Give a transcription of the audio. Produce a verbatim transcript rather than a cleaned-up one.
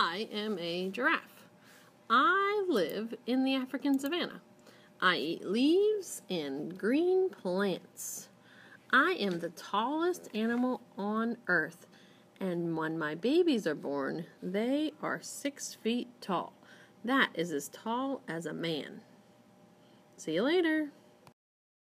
I am a giraffe. I live in the African savanna. I eat leaves and green plants. I am the tallest animal on earth, and when my babies are born, they are six feet tall. That is as tall as a man. See you later.